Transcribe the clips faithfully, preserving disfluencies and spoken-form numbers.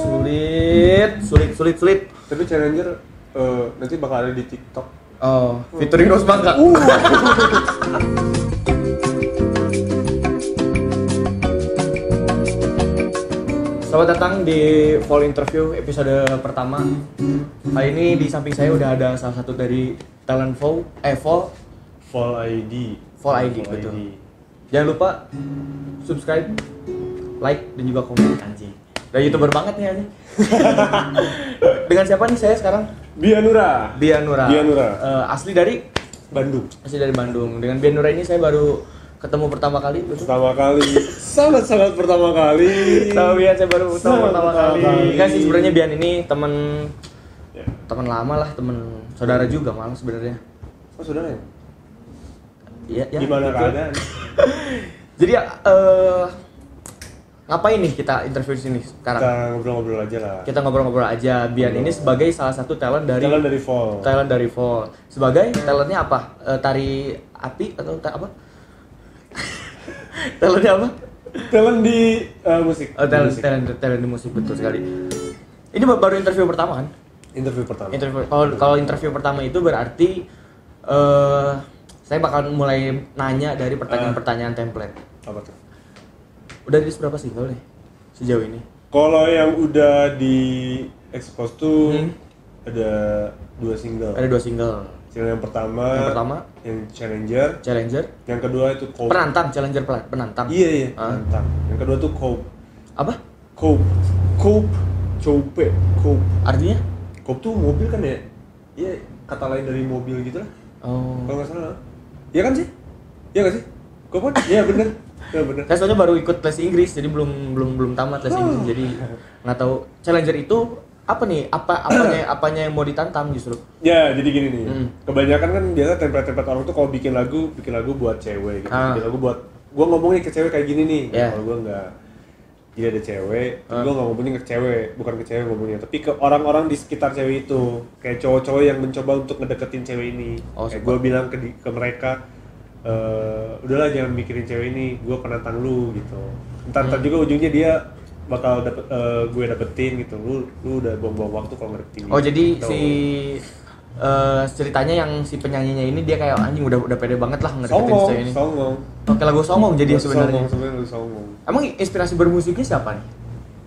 sulit, sulit, sulit, sulit. Tapi Challenger uh, nanti bakal ada di TikTok. Oh, featuring Rose Bangka. Uh. Selamat datang di Fall Interview episode pertama. Kali ini di samping saya udah ada salah satu dari talent Fall, eh Fall, Fall I D. Fall I D betul. Jangan lupa subscribe, like dan juga komen anjing. Udah YouTuber banget nih anjing. Dengan siapa nih saya sekarang? Bianura. Bianura. Bianura. Uh, asli dari Bandung. Asli dari Bandung. Dengan Bianura ini saya baru ketemu pertama kali, betul? Pertama kali. Sangat-sangat pertama kali. Tahu Bian, saya baru ketemu pertama kali. kali. Kan sih sebenarnya Bian ini teman Ya. teman lama lah, teman saudara juga malah sebenarnya. Oh, saudara ya? Iya, ya. Gimana gitu. keadaan? Jadi ya uh, ngapain nih kita interview di sini sekarang? Kita ngobrol-ngobrol aja lah. Kita ngobrol-ngobrol aja. Bian Ngobrol. ini sebagai salah satu talent dari Talent dari Fall. Talent dari Fall. Sebagai talentnya apa? Uh, tari api atau ta- apa? Talentnya apa? Talent di uh, musik. Oh, talent, Musik. talent, talent di musik, betul sekali. Ini baru interview pertama kan? Interview pertama. Interview. Kalau kalau interview pertama itu berarti uh, saya bakal mulai nanya dari pertanyaan-pertanyaan template. Apa tuh? Udah rilis berapa single nih sejauh ini? Kalau yang udah di expose tuh Hmm. ada dua single. Ada dua single. Single yang pertama, Yang pertama yang Challenger, Challenger, yang kedua itu Cope. penantang, Challenger pela- penantang. Iya iya, Ah. penantang. Yang kedua tuh Cope. Apa? Cope. Cope. Cope. Cope. Artinya? Cope tuh mobil kan ya? Iya, kata lain dari mobil gitu lah. Oh. Kalau nggak salah. Iya kan sih? Iya nggak sih? Cope kan? Iya bener. Iya bener. Saya soalnya baru ikut les Inggris, jadi belum belum belum tamat les Inggris, Oh. jadi nggak tahu Challenger itu apa nih? Apa apanya apanya yang mau ditantang justru? Ya, jadi gini nih. Hmm. Kebanyakan kan biasa template-template orang tuh kalau bikin lagu, bikin lagu buat cewek gitu. Ah. Bikin lagu buat gua ngomongnya ke cewek kayak gini nih. Yeah. Kalau gua enggak. Jadi ada cewek, Ah. gua enggak ngomongin ke cewek, bukan ke cewek ngomongnya, tapi ke orang-orang di sekitar cewek itu. Kayak cowok-cowok yang mencoba untuk ngedeketin cewek ini. Oh, kayak super. gua bilang ke di- ke mereka eh udahlah jangan mikirin cewek ini, gua penantang lu gitu. Entar entar Hmm. juga ujungnya dia bakal dapet eh, gue dapetin gitu. Lu lu udah buang-buang waktu kalau ngedeketin Oh dia, jadi gitu. si eh, ceritanya yang si penyanyinya ini dia kayak anjing udah udah pede banget lah ngedeketin si songong, cewek ini. songong. Oke, lagu songong jadi ya sebenarnya. Songong, sebenarnya lagu songong. Emang inspirasi bermusiknya siapa nih?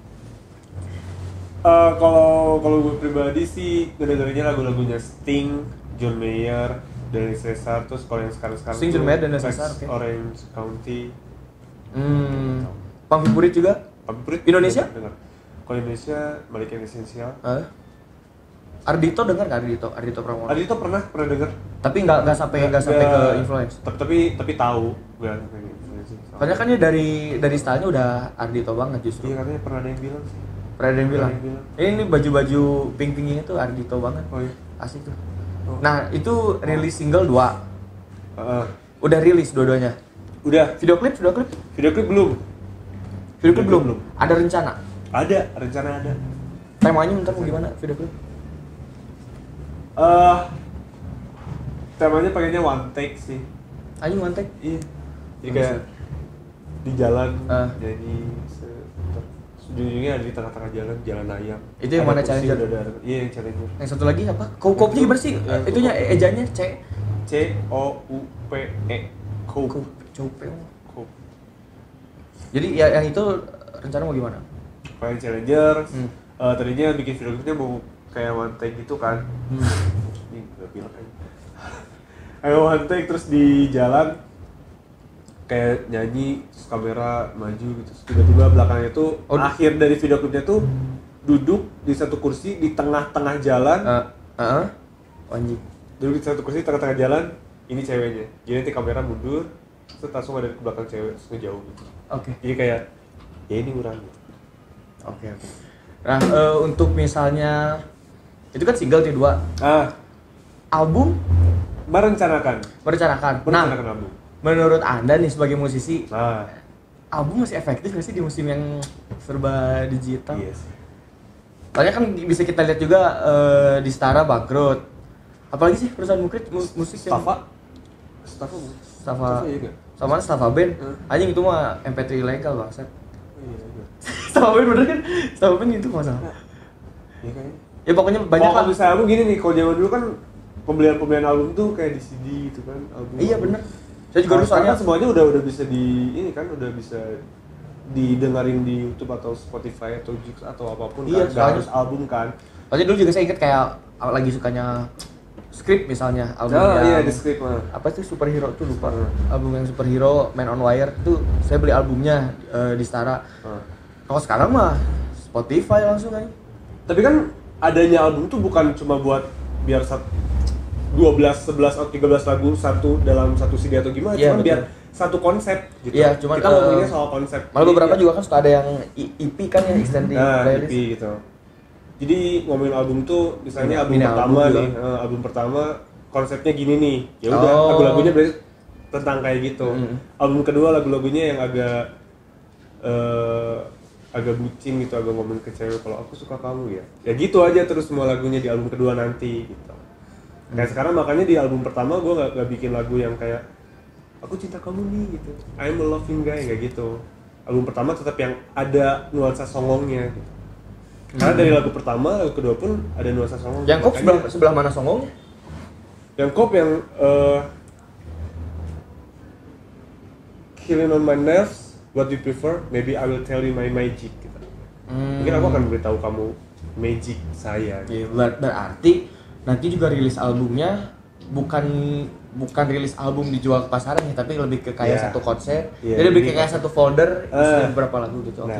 Eh, kalau kalau gue pribadi sih ngedengerinnya lagu-lagunya Sting, John Mayer, Dennis Cesar, terus kalau yang sekarang-sekarang Sting, John tuh Mayer, Dennis Rex Cesar, oke. Orange County. Hmm. Pang favorit juga? Favorit Indonesia? dengar. Kalau Indonesia balik yang esensial. Eh? Ardito dengar nggak Ardito? Ardito Pramono. Adi tuh pernah pernah denger. Tapi nggak nggak sampai nggak sampai ke influence. Tapi tapi, tapi tahu gue sampai ke influence. Soalnya kan dia dari dari stylenya udah Ardito banget justru. Iya katanya pernah ada yang bilang sih. Pernah ada yang bilang. Pernah ada yang bilang. Eh, ini baju-baju pink-pinknya tuh Ardito banget. Oh iya. Asik tuh. Oh. Nah itu rilis single dua. Heeh. Udah rilis dua-duanya. Udah. Video klip, video klip, Video klip belum? video klip Video belum. klip belum. Ada rencana. Ada, rencana ada. Temanya ntar mau gimana video klip? Eh, temanya pakainya one take sih. Anjing mantek. Iya. Jadi kayak di jalan Ah. nyanyi se- ter- ujung-ujungnya ada di tengah-tengah jalan, jalan ayam. Itu yang Ada mana kursi, Challenger? udah ada- Iya yang Challenger. Yang satu lagi apa? Kopnya gimana sih? Yang Itunya Cope. ejanya C. C O U P E. Cope. Cope. Cope. Jadi ya yang itu rencana mau gimana? Kalau yang Challenger, Hmm. eh, tadinya bikin video klipnya mau kayak one take gitu kan. Hmm. Ini gak bilang aja. Kayak one take terus di jalan kayak nyanyi terus kamera maju gitu terus tiba-tiba belakangnya tuh Oh, akhir dari video klipnya tuh duduk di satu kursi di tengah-tengah jalan Eh, heeh. Anjing. duduk di satu kursi di tengah-tengah jalan ini ceweknya jadi nanti kamera mundur terus langsung ada ke belakang cewek terus ngejauh gitu Oke. jadi kayak ya ini orang gitu. Oke, oke. Nah, eh, untuk misalnya itu kan single tuh dua. Ah, Album merencanakan merencanakan. Nah, merencanakan album. menurut Anda nih sebagai musisi, Nah, album masih efektif nggak sih di musim yang serba digital? iya sih. Soalnya kan bisa kita lihat juga eh, di Setara bangkrut. Apalagi sih perusahaan musik musik yang Stafa Stafa bu? Stafa iya gak? sama Stafa Band. Hmm. Anjing itu mah M P tiga ilegal bangsat. Oh, iya, iya. Sama Ben bener kan? Sama Ben gitu masalah. Iya kayaknya. Ya pokoknya banyak Kalau lah. misalnya album gini nih, kalau zaman dulu kan pembelian-pembelian album tuh kayak di C D gitu kan, album. Iya bener. Saya juga Kalau dulu sekarang soalnya kan semuanya udah udah bisa di ini kan, udah bisa didengarin di YouTube atau Spotify atau Joox atau apapun Iya, kan, nggak soalnya- harus album kan. Soalnya dulu juga saya ingat kayak lagi sukanya Script misalnya, album Oh yang iya, di script mah. apa sih superhero tuh lupa. Album yang superhero Man on Wire tuh saya beli albumnya eh, di Stara. Hmm. Kalau sekarang mah Spotify langsung kan. Tapi kan adanya album tuh bukan cuma buat biar sat- dua belas, sebelas atau tiga belas lagu satu dalam satu C D atau gimana, Iya, cuma betul. biar satu konsep gitu. Iya, cuman, kita ngomonginnya eh, soal konsep. Malah Jadi, beberapa ya- juga kan suka ada yang E P kan ya, extended Nah, playlist. E P gitu. Jadi ngomongin album tuh misalnya Mini- album mini pertama album nih, juga. eh, album pertama konsepnya gini nih. Ya udah, Oh. lagu-lagunya berarti tentang kayak gitu. Mm. Album kedua lagu-lagunya yang agak eh agak bucin gitu, agak ngomong ke cewek kalau aku suka kamu ya. Ya gitu aja terus semua lagunya di album kedua nanti gitu. Kayak sekarang makanya di album pertama gue gak, gak bikin lagu yang kayak aku cinta kamu nih gitu, I'm a loving guy, kayak gitu. Album pertama tetap yang ada nuansa songongnya gitu. Karena dari lagu pertama, lagu kedua pun ada nuansa songong. Yang kop Makanya- sebelah sebelah mana songongnya? Yang kop yang eh, Killing on my nerves, what you prefer, maybe I will tell you my magic gitu. Mungkin aku akan beritahu kamu magic saya gitu. Iya, ber- berarti nanti juga rilis albumnya bukan bukan rilis album dijual ke pasaran ya, tapi lebih ke kayak Iya. satu konsep. Iya, Jadi lebih ini ke kayak konsep. satu folder Eh. isinya beberapa lagu gitu. Oke. Nah,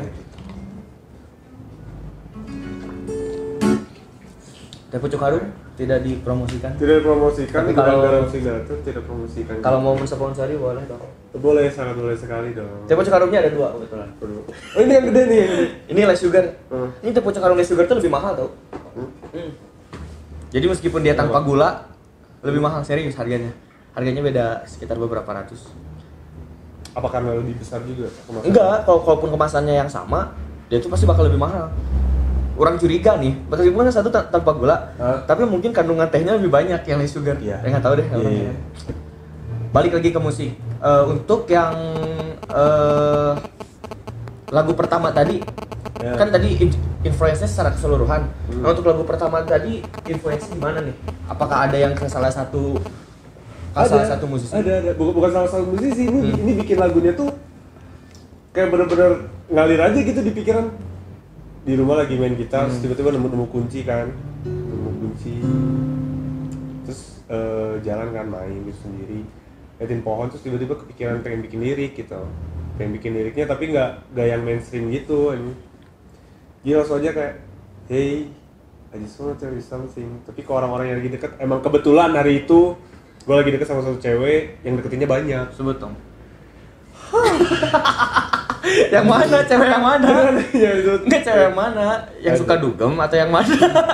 Teh Pucuk Harum tidak dipromosikan. tidak promosikan, Tapi bukan kalau- dalam signature, tidak promosikan. Kalau mau mensponsori boleh dong. boleh, sangat boleh sekali dong. Teh Pucuk Harumnya ada dua kebetulan. Oh ini yang gede nih. yang gede. Ini less sugar. Hmm. Ini Teh Pucuk Harum less sugar tuh lebih mahal tau. Hmm. Hmm. Jadi meskipun dia tanpa gula lebih mahal, serius harganya. Harganya beda sekitar beberapa ratus. Apa karena lebih besar juga? kemasan? Enggak, kalau kalaupun kemasannya yang sama, dia tuh pasti bakal lebih mahal. Orang curiga nih, meskipun kan satu ta- tanpa gula, Hah? tapi mungkin kandungan tehnya lebih banyak yang less sugar. Iya. Ya nggak tahu deh. Iya, orang. iya. Balik lagi ke musik. Eh, untuk yang eh, lagu pertama tadi, Ya. kan tadi in- influence-nya secara keseluruhan. Hmm. Nah, untuk lagu pertama tadi influence gimana nih? Apakah ada yang ke salah satu ke salah satu musisi? Ada, ada. Bukan, bukan salah satu musisi. Ini, Hmm. ini bikin lagunya tuh kayak bener-bener ngalir aja gitu di pikiran. Di rumah lagi main gitar, Hmm. terus tiba-tiba nemu-nemu kunci kan, nemu kunci. Terus eh, jalan kan main gitu sendiri, liatin pohon, terus tiba-tiba kepikiran pengen bikin lirik gitu, pengen bikin liriknya tapi nggak nggak yang mainstream gitu. Ini. Jadi langsung aja kayak, hey, I just wanna tell you something. Tapi ke orang-orang yang lagi deket, emang kebetulan hari itu gue lagi deket sama satu cewek yang deketinnya banyak. Sebut dong. Yang mana? Cewek yang mana? Ya, itu. Enggak, cewek yang mana? Yang suka dugem atau yang mana?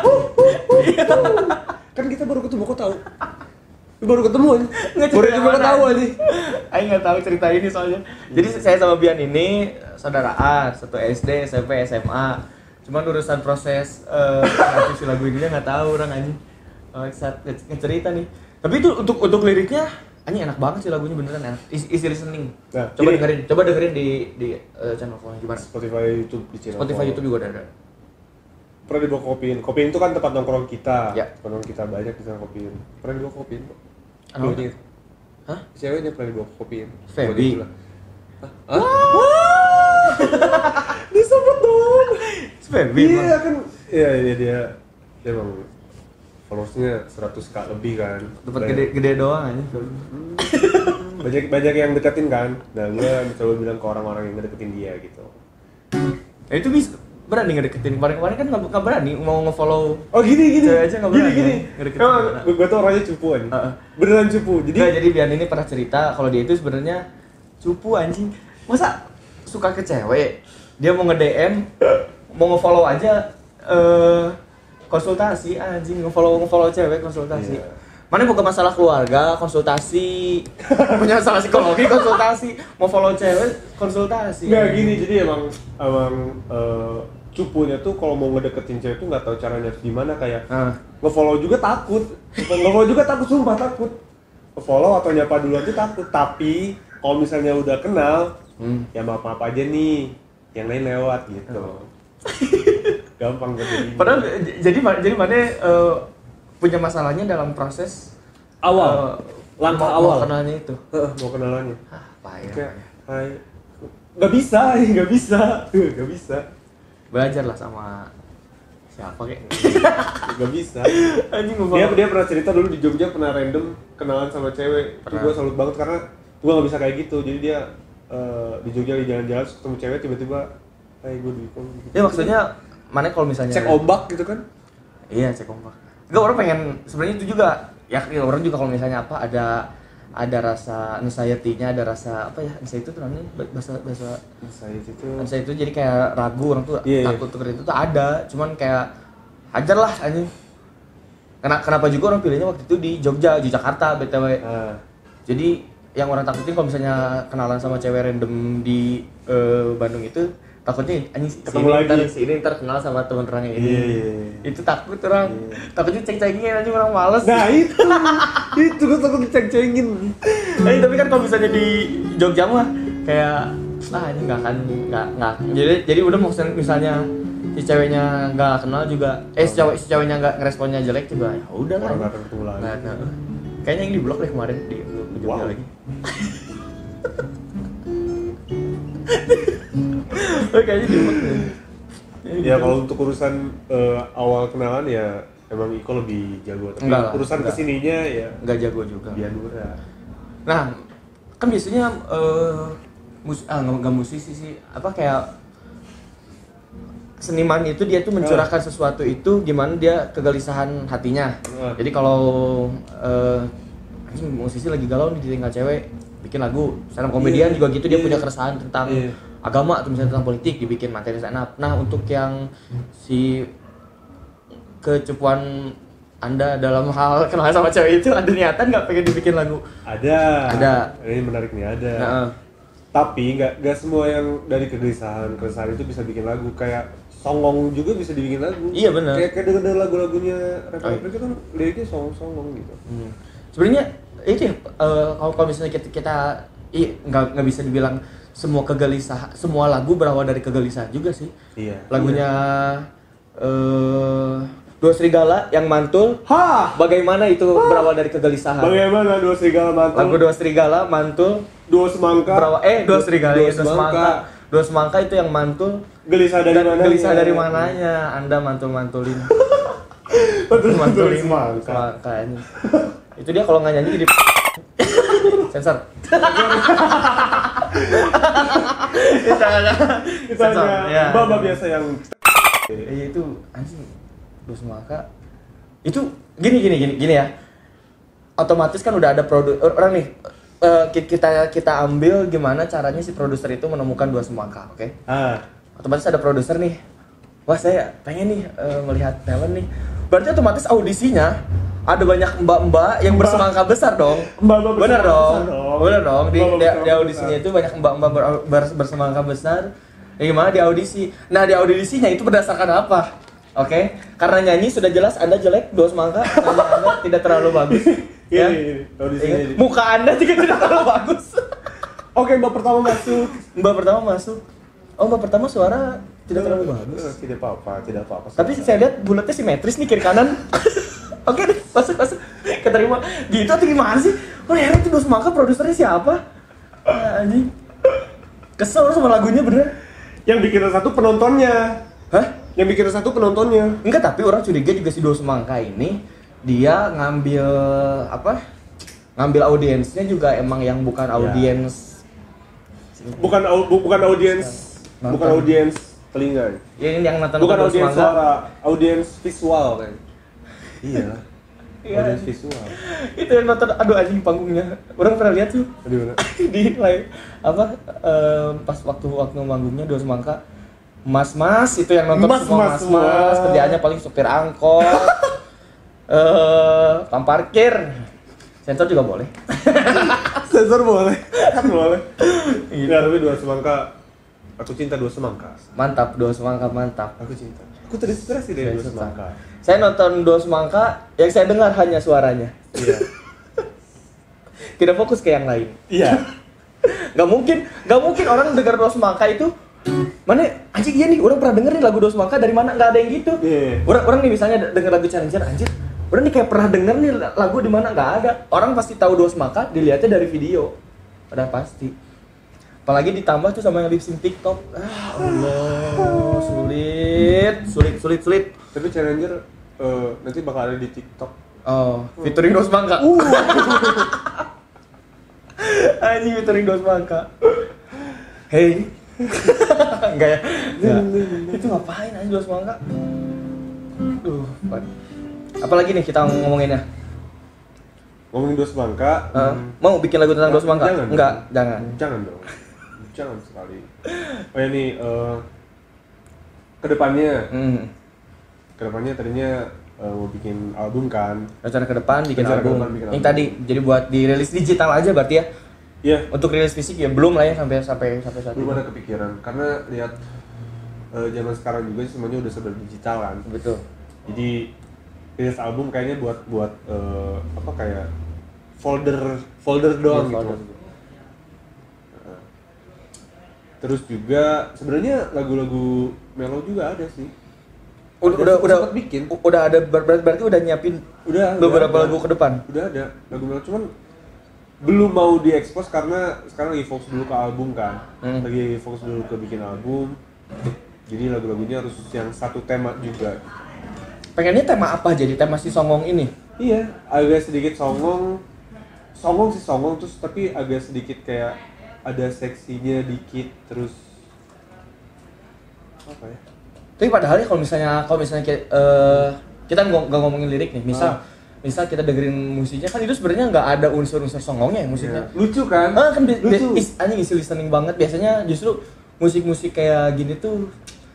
Kan kita baru ketemu, kok tahu? Lu baru ketemu aja. Nggak, Baru cewek yang juga mana? tahu aja. Aing nggak tahu cerita ini soalnya. Jadi saya sama Bian ini saudaraan, satu S D, S M P, S M A. Cuman urusan proses eh kreatif si lagu ini nggak tahu orang anjing. Oh, saat nge- ngecerita nih. Tapi itu untuk untuk liriknya anjing enak banget sih lagunya, beneran enak. Easy, easy listening. Nah, coba gini. dengerin, coba dengerin di di eh, channel Kolan gimana? Spotify, YouTube, di channel. Spotify, YouTube juga ada. ada. Pernah dibawa kopiin. Kopiin itu kan tempat nongkrong kita. Ya. Tempat nongkrong kita banyak di sana kopiin. Pernah dibawa kopiin kok. Apa? Ceweknya. Hah? Ceweknya pernah dibawa kopiin. Feby. Hah? Disebut dong. Feby Iya kan. Iya, iya dia dia emang followersnya seratus k lebih kan. dapat Banyak- gede-gede doang aja. banyak banyak yang deketin kan. Nah gue mencoba bilang ke orang-orang yang ngedeketin dia gitu. Ya itu bisa berani ngedeketin. Kemarin-kemarin kan nggak nggak berani mau nge-follow. Oh gini gini. Cewek aja nggak Gini berani, gini. ya? Ngedeketin Emang gimana? gue, gue tuh orangnya cupu aja. Heeh. Beneran cupu. Jadi Nggak, jadi Bian ini pernah cerita kalau dia itu sebenarnya cupu anjing. Masa suka ke cewek, dia mau nge-D M, mau nge-follow aja eh konsultasi anjing, nge-follow nge-follow cewek konsultasi. Iya. Mana bukan masalah keluarga, konsultasi. Punya masalah psikologi, konsultasi. Mau follow cewek, konsultasi. nggak gini. Jadi emang emang eh, cupunya tuh kalau mau ngedeketin cewek tuh nggak tahu caranya harus gimana, kayak Ah. nge-follow juga takut. Nge-follow juga takut, sumpah takut. Nge-follow atau nyapa duluan tuh takut. Tapi kalau misalnya udah kenal, Hmm. ya maaf-maaf aja nih. yang lain lewat gitu. Oh. Gampang terjadi. Padahal j- jadi ma- jadi mana uh, punya masalahnya dalam proses Awal. uh, Langkah mau- awal. mau kenalnya itu. Heeh, mau kenalannya. Ah, payah. Kayak, payah. hai. Gak bisa, gak bisa, gak bisa, Belajar lah sama siapa kayak. gak bisa. Anjing gua. Dia dia pernah cerita dulu di Jogja pernah random kenalan sama cewek. Itu Pernah. gue salut banget karena gue gak bisa kayak gitu. Jadi dia uh, di Jogja di jalan-jalan terus ketemu cewek tiba-tiba, hai gue di Kom. Ya maksudnya mana kalau misalnya Cek ombak gitu kan? Iya, cek ombak. Enggak, orang pengen sebenarnya itu juga. Ya orang juga kalau misalnya apa ada ada rasa anxiety-nya, ada rasa apa ya? Anxiety itu namanya bahasa bahasa Saya itu. anxiety itu jadi kayak ragu orang tuh Iya, iya. takut tuh itu tuh ada, cuman kayak hajar lah anjing. Karena kenapa juga orang pilihnya waktu itu di Jogja, di Jakarta B T W. Ah. Jadi yang orang takutin kalau misalnya kenalan sama cewek random di eh, Bandung itu takutnya anjing si Ketemu ini lagi. ntar si ini ntar kenal sama teman orang yang ini. Iya, iya, iya. Itu takut orang. Iya. Takutnya ceng-cengin aja orang males. Nah itu, itu gue takut diceng-cengin. Eh, tapi kan kalau misalnya di Jogja mah kayak ah ini nggak akan nggak nggak jadi jadi udah maksudnya misalnya si ceweknya nggak kenal juga eh si cewek si ceweknya nggak ngeresponnya jelek juga ya udah lah. Orang nggak akan ketemu lagi. Nggak, nggak. Kayaknya yang di blok deh kemarin di, di Jogja Wow. lagi. Oh, kayaknya di blok deh. Ya kalau untuk urusan eh, awal kenalan ya emang Iko lebih jago. Tapi Enggak lah, urusan enggak. kesininya ya Nggak jago juga. Biadura. Nah, kan biasanya eh mus ah nggak nggak musisi sih, apa kayak seniman itu dia tuh mencurahkan sesuatu itu gimana dia kegelisahan hatinya. Ah. Jadi kalau eh anjing, musisi lagi galau nih ditinggal cewek, bikin lagu. Stand up komedian Iya, juga gitu dia iya. punya keresahan tentang Iya. agama atau misalnya tentang politik dibikin materi stand up. Nah, untuk yang si kecupuan Anda dalam hal kenal sama cewek itu ada niatan nggak pengen dibikin lagu? Ada. Ada. Ini menarik nih ada. Nah, Tapi nggak nggak semua yang dari kegelisahan keresahan itu bisa bikin lagu. Kayak songong juga bisa dibikin lagu. Iya, benar. Kayak kayak denger lagu-lagunya rapper Oh, iya. itu kan liriknya songong-songong gitu. Hmm. Sebenarnya itu ya eh, kalau kalau misalnya kita, kita ih, nggak nggak bisa dibilang semua kegelisahan, semua lagu berawal dari kegelisahan juga sih. Iya. Lagunya eh Dua Serigala yang mantul, Hah! bagaimana itu berawal dari kegelisahan? Bagaimana dua serigala mantul? Lagu Dua Serigala mantul Dua semangka. berawal eh Dua Serigala Dua ya, Dua Semangka. Dua Semangka itu yang mantul Gelisah dari dan mana? gelisah dari mananya? Anda mantul-mantulin. Betul Mantulin semangka. semangka ini. Itu dia kalau nggak nyanyi jadi sensor. Kita Sensor, hanya ya. baba biasa yang Iya itu anjing Dua Semangka. Itu gini gini gini gini ya. Otomatis kan udah ada produk orang nih eh, ki- kita kita ambil gimana caranya si produser itu menemukan Dua Semangka, oke? ah Otomatis ada produser nih. Wah, saya pengen nih eh, melihat talent nih. Berarti otomatis audisinya ada banyak mbak-mbak yang bersemangka besar dong. Mbak-mbak Bener bersemangka dong. besar dong. Bener dong. Di, Mbak-mbak di, di bersemangka audisinya besar. itu banyak mbak-mbak ber- ber- bersemangka besar. Ya gimana di audisi? Nah, di audisinya itu berdasarkan apa? Oke, karena nyanyi sudah jelas Anda jelek, Dua Semangka, nyanyi Anda tidak terlalu bagus. Ini, ini, audisinya Iya. ini. Muka Anda juga tidak terlalu bagus. Oke, mbak pertama masuk. Mbak pertama masuk. Oh, mbak pertama suara tidak terlalu bagus. Eh, Tidak apa-apa, tidak apa-apa. Tapi saya lihat bulatnya simetris nih kiri kanan. Oke deh, masuk masuk. Keterima. Gitu atau gimana sih? Oh, heran tuh Dua Semangka produsernya siapa? Ah, anjing. Kesel sama lagunya bener. Yang bikin satu penontonnya. Hah? Yang bikin satu penontonnya. Enggak, tapi orang curiga juga si Dua Semangka ini dia ngambil apa? Ngambil audiensnya juga emang yang bukan audiens. Bukan au- bu- bukan audiens, Nonton. bukan audiens telinga. Ya, ini yang nonton Bukan Dua audiens Semangka. suara, audiens visual kan. Iya. Iya. Audiens visual. Itu yang nonton, aduh anjing panggungnya. Orang pernah lihat tuh. Di mana? Di live apa eh, pas waktu waktu manggungnya Dua Semangka, mas-mas itu yang nonton Mas, semua mas, mas-mas, semua. kerjaannya paling supir angkot, eh tukang parkir, sensor juga boleh. Sensor boleh. Kan boleh. Gitu. Ya, tapi Dua Semangka. Aku cinta Dua Semangka. Mantap, Dua Semangka mantap. Aku cinta. Aku terinspirasi dari Dua Saya suka. Semangka. Saya nonton Dua Semangka, yang saya dengar hanya suaranya, Iya. tidak fokus ke yang lain. Iya. Gak mungkin, gak mungkin orang dengar Dua Semangka itu Mana anjing iya nih, orang pernah denger nih lagu Dos Mangka dari mana, nggak ada yang gitu. Iya. Orang orang nih misalnya denger lagu Challenger anjir, orang nih kayak pernah denger nih lagu di mana, nggak ada. Orang pasti tahu Dos Mangka dilihatnya dari video, udah pasti. Apalagi ditambah tuh sama yang lip sync TikTok. Ah, Allah, sulit, sulit, sulit, sulit. Tapi Challenger uh, nanti bakal ada di TikTok. Oh, featuring Dos Mangka. Uh. Anjing featuring Dos Mangka. Hey. Enggak ya? Enggak. Itu ngapain aja Dos Mangka? Duh, Pak. Apalagi nih kita ngomonginnya? Ngomongin Dos Mangka. Uh, hmm. Mau bikin lagu tentang Dos Mangka? Jangan. Enggak, jangan. Jangan dong. Jangan sekali. Oh ya nih, uh, kedepannya, Hmm. kedepannya tadinya uh, mau bikin album kan. Rencana ke depan bikin Rencana ke album. depan bikin Yang album. tadi jadi buat dirilis digital aja berarti ya? Iya. Untuk rilis fisik ya belum lah ya sampai sampai sampai saat Belum ini. ada kepikiran karena lihat uh, zaman sekarang juga semuanya udah serba digital kan. Betul. Jadi rilis album kayaknya buat buat uh, apa kayak folder folder doang Ya, gitu. folder. Terus juga sebenarnya lagu-lagu melo juga ada sih. Udah Ada udah sempet- udah sempet bikin. Udah ada ber- ber- berarti udah nyiapin Udah beberapa udah ada. lagu ke depan. Udah ada lagu melo cuman belum mau diekspos karena sekarang lagi fokus dulu ke album kan. Hmm. Lagi fokus dulu ke bikin album. Jadi lagu-lagunya harus yang satu tema juga. Pengennya tema apa jadi tema si Songong ini? Iya, agak sedikit songong. Songong sih songong terus tapi agak sedikit kayak ada seksinya dikit terus apa ya? Tapi padahal ya kalau misalnya kalau misalnya kayak, eh, kita nggak nggak ngomongin lirik nih, misal Ah. misal kita dengerin musiknya kan itu sebenarnya nggak ada unsur-unsur songongnya ya musiknya. Iya. Lucu kan? Ah kan bi- bi- lucu. is, anjing isi listening banget biasanya justru musik-musik kayak gini tuh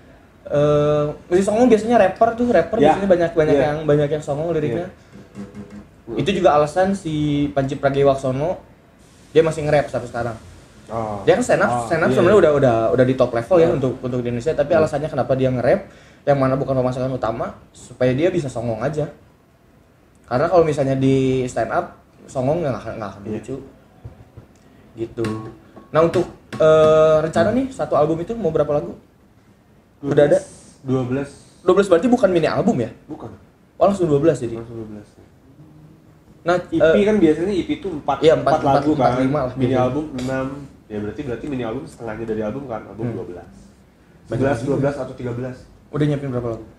eh musik songong biasanya rapper tuh rapper Ya. biasanya banyak banyak Ya. yang banyak yang songong liriknya. Itu juga alasan si Panji Pragiwaksono dia masih nge-rap sampai sekarang. Oh. Dia kan stand up, Oh, stand up iya. sebenarnya udah udah udah di top level ya Oh. untuk untuk di Indonesia, tapi alasannya kenapa dia nge-rap yang mana bukan pemasukan utama supaya dia bisa songong aja. Karena kalau misalnya di stand up songong nggak akan nggak akan Iya. lucu. Gitu. Nah, untuk eh, rencana nih satu album itu mau berapa lagu? Udah ada? dua belas. dua belas berarti bukan mini album ya? Bukan. Oh, langsung dua belas jadi. Langsung dua belas. Nah, E P eh, kan biasanya E P itu empat, Iya, empat- empat lagu empat- empat, kan. lima lah Mini biasanya. album enam. Ya berarti berarti mini album setengahnya dari album kan, album Hmm. dua belas. Banyak sebelas, juga. dua belas atau tiga belas. udah nyiapin berapa lagu?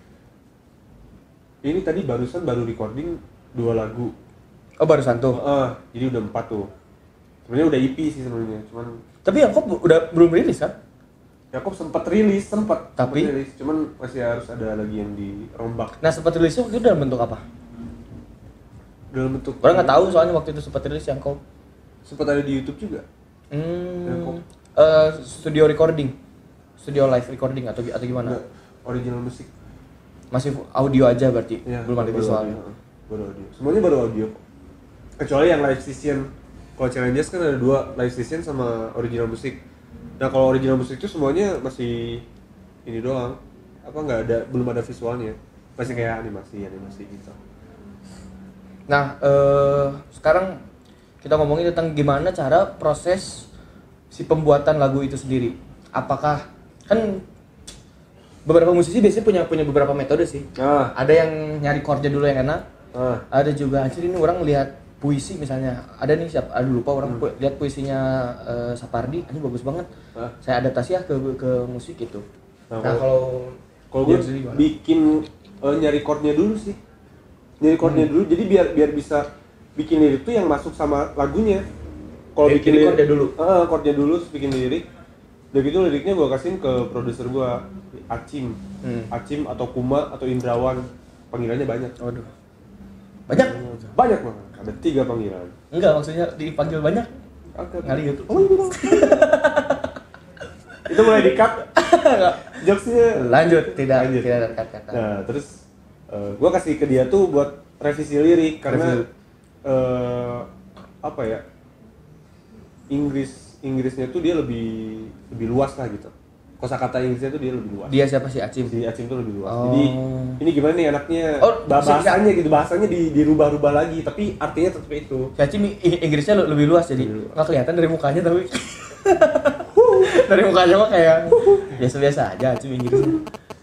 Ini tadi barusan baru recording dua lagu. Oh, barusan tuh. Heeh, jadi udah empat tuh. Sebenarnya udah E P sih sebenarnya, cuman Tapi yang kok udah belum rilis kan? Yakob sempat rilis, sempat Tapi? sempat rilis, cuman masih harus ada lagi yang dirombak Nah, sempat rilisnya waktu itu dalam bentuk apa? dalam bentuk. Orang nggak tahu soalnya waktu itu sempat rilis yang kau. Sempat ada di YouTube juga. Hmm. Yang kau. eh, studio recording, studio live recording atau atau gimana? Nggak, original musik. Masih audio aja berarti, Ya, belum ada baru visualnya. audio, baru audio. Semuanya baru audio kok. Kecuali yang live session. Kalau Challengers kan ada dua, live session sama original musik. Nah kalau original musik itu semuanya masih ini doang. Apa nggak ada, belum ada visualnya. Masih kayak animasi, animasi gitu. Nah, eh, sekarang kita ngomongin tentang gimana cara proses si pembuatan lagu itu sendiri. Apakah kan beberapa musisi biasanya punya punya beberapa metode sih. Ah, Ada yang nyari chordnya dulu yang enak. ah, Ada juga anjir ini orang lihat puisi misalnya. Ada nih siapa? Aduh lupa orang pu- lihat puisinya eh, Sapardi. Ini bagus banget. ah. Saya adaptasi ya ke ke musik itu. Nah, Nah, kalau- kalau Kalau dia gue sendiri gimana? bikin eh, nyari chordnya dulu sih, nyari chordnya Hmm. dulu. Jadi biar biar bisa bikin lirik tuh yang masuk sama lagunya. Kalau Jadi- bikin jadi lirik, chordnya dulu? Ah, chordnya dulu, terus bikin lirik. Udah gitu liriknya gue kasihin ke produser gue, Acim, Hmm. Acim atau Kuma atau Indrawan. Panggilannya banyak. Waduh. Banyak? Banyak banget. Ada tiga panggilan. Enggak, maksudnya dipanggil banyak. Agak. Kali gitu. Oh, iya. Itu mulai di-cut. Jokesnya. Lanjut, tidak Lanjut. tidak ada kata-kata. Nah, terus uh, gue kasih ke dia tuh buat revisi lirik karena Revisi. uh, apa ya, Inggris Inggrisnya tuh dia lebih lebih luas lah gitu. Kosakata Inggrisnya tuh dia lebih luas. Dia siapa sih Acim? Si Acim tuh lebih luas. Oh. Jadi ini gimana nih anaknya? Oh, bah- maksudnya- bahasanya gitu, bahasanya di dirubah-rubah lagi, tapi artinya tetap itu. Si Acim I- Inggrisnya le- lebih luas jadi Lebih luas. nggak kelihatan dari mukanya tapi dari mukanya mah kayak Biasa-biasa aja cuy Inggrisnya.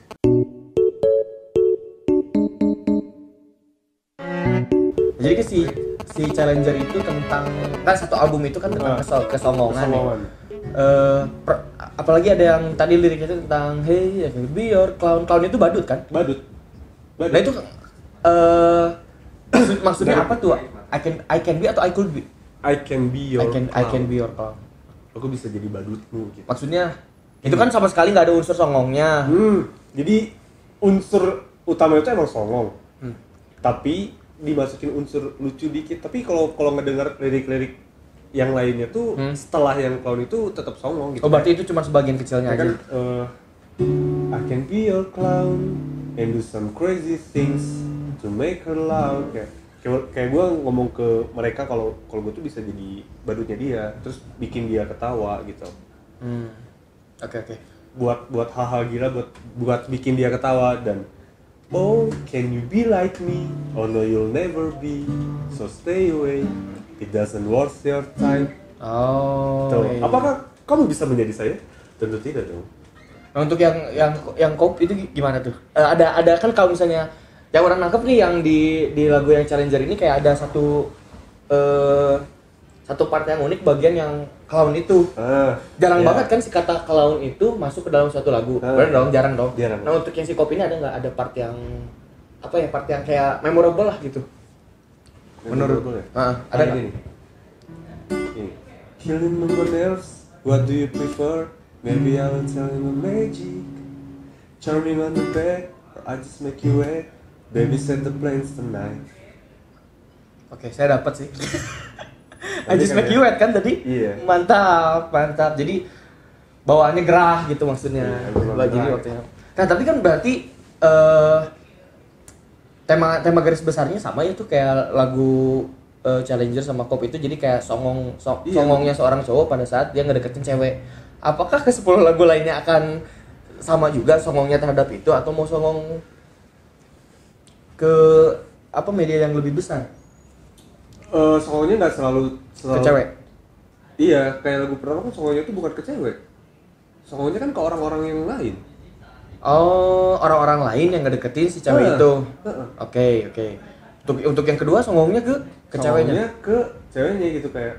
Jadi ke si si Challenger itu tentang kan satu album itu kan tentang kesol, kesongongan. Kesongongan. Eh, per- apalagi ada yang tadi liriknya itu tentang hey I can be your clown. Clown itu badut kan? Badut. Badut. Nah itu eh maksud- maksudnya Dari- apa tuh? I can I can be atau I could be? I can be your I can I clown. can be your clown. Aku bisa jadi badutmu gitu. Maksudnya itu kan sama sekali nggak ada unsur songongnya. Hmm, jadi unsur utama itu emang songong. Hmm. Tapi dimasukin unsur lucu dikit. Tapi kalau kalau ngedengar lirik-lirik yang lainnya tuh Hmm. setelah yang clown itu tetap songong gitu. Oh berarti itu cuma sebagian kecilnya Ya aja. kan, eh, I can be your clown and do some crazy things to make her loud. Kayak kayak, kayak gue ngomong ke mereka kalau kalau gue tuh bisa jadi badutnya dia, terus bikin dia ketawa gitu. Hmm. Oke oke. Buat buat hal-hal gila, buat buat bikin dia ketawa dan oh, can you be like me? Oh no, you'll never be. So stay away. It doesn't worth your time. Oh. Tuh. iya. Apakah kamu bisa menjadi saya? Tentu tidak dong. Nah, untuk yang yang yang kop itu gimana tuh? Eh, ada ada kan kalau misalnya yang orang nangkep nih yang di di lagu yang Challenger ini kayak ada satu eh satu part yang unik bagian yang clown itu. Ah, Jarang ya. banget kan si kata clown itu masuk ke dalam suatu lagu. Ah. Benar dong, jarang dong. Jarang. Nah, untuk yang si kop ini ada nggak ada part yang apa ya part yang kayak memorable lah gitu. Menurut Memorable ya? Ah, ada Ada nggak? ini. Ini. Killing no one else. What do you prefer? Maybe I will tell you my magic. Charming on the bed, or I just make you wet. Baby set the planes tonight. Oke, saya dapat sih. I Tadi just kan make ya? you wet kan tadi? Iya. Mantap, mantap. Jadi bawaannya gerah gitu maksudnya. Iya, emang Bah, jadi gerah. waktunya. Nah, tapi kan berarti eh tema tema garis besarnya sama ya tuh kayak lagu eh, Challenger sama Kop itu jadi kayak songong so- Iya. songongnya seorang cowok pada saat dia ngedeketin cewek. Apakah ke sepuluh lagu lainnya akan sama juga songongnya terhadap itu atau mau songong ke apa media yang lebih besar? Eh, songongnya nggak selalu, selalu Ke cewek. Iya, kayak lagu pertama kan songongnya tuh bukan ke cewek. Songongnya kan ke orang-orang yang lain. Oh, orang-orang lain yang ngedeketin si cewek Heeh. itu. Heeh. Oke, oke. Untuk untuk yang kedua songongnya ke ke ceweknya. Songongnya ke ceweknya gitu kayak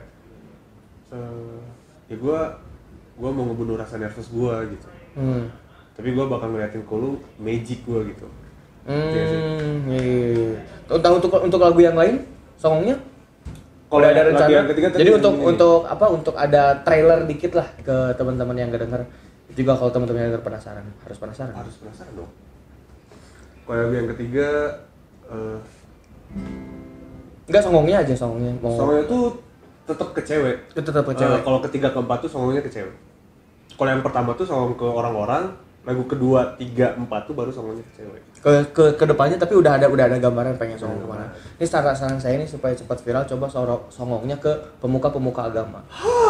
eh ya gua gua mau ngebunuh rasa nervous gua gitu. Hmm. Tapi gua bakal ngeliatin ke lu magic gua gitu. Hmm. Iya sih. Iya, iya. Untuk untuk untuk lagu yang lain songongnya Kalau udah ada lagu rencana. yang ketiga tadi Jadi yang untuk ini. untuk apa? Untuk ada trailer dikit lah ke teman-teman yang gak denger. Itu juga kalau teman-teman yang denger penasaran, harus penasaran. Harus penasaran dong. Kalau lagu yang ketiga eh Enggak songongnya aja songongnya. Mau songongnya tuh tetap ke cewek. itu tetap ke Eh, cewek. kalau ketiga keempat tuh songongnya ke cewek. Kalau yang pertama tuh songong ke orang-orang, lagu kedua, tiga, empat tuh baru songongnya ke cewek. ke ke ke depannya tapi udah ada udah ada gambaran pengen songong Udah kemana. Ini saran saran saya nih supaya cepat viral coba soro- songongnya ke pemuka-pemuka agama.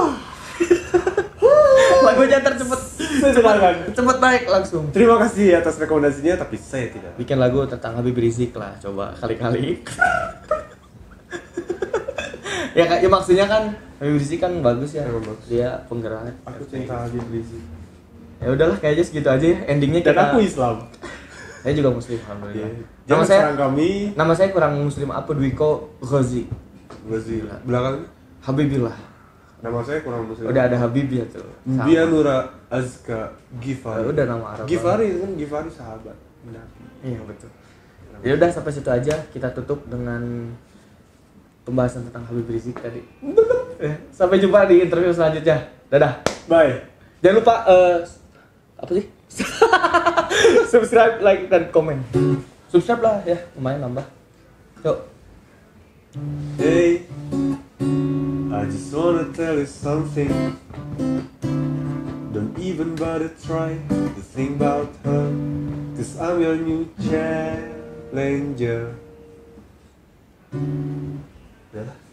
Lagunya ntar cepet Silakan. cepet naik langsung. Terima kasih atas rekomendasinya, tapi saya tidak. Bikin lagu tentang Habib Rizik lah coba kali-kali. ya kak, ya maksudnya kan Habib Rizik kan bagus ya. Emang bagus. Dia penggerak. Aku cinta Habib Rizik. Ya udahlah kayaknya segitu aja ya. Endingnya Dan kita. aku Islam. Saya juga muslim alhamdulillah. Iya. Nama Jangan saya serang kami. nama saya kurang muslim apa Dwiko Ghazi. Ghazi. Belakang Habibillah. nama saya kurang muslim. Udah ada Habib ya tuh. Sama. Dia Nura Azka Gifari. Oh, udah nama Arab. Gifari kan Gifari sahabat. Nabi. Iya betul. Ya udah sampai situ aja kita tutup dengan pembahasan tentang Habib Rizik tadi. Eh, Sampai jumpa di interview selanjutnya. Dadah. Bye. Jangan lupa eh, apa sih? Subscribe, like dan komen. Subscribe lah ya, lumayan nambah. Yuk. Hey, I just wanna tell you something. Don't even bother try to think about her, 'cause I'm your new challenger. Udah lah.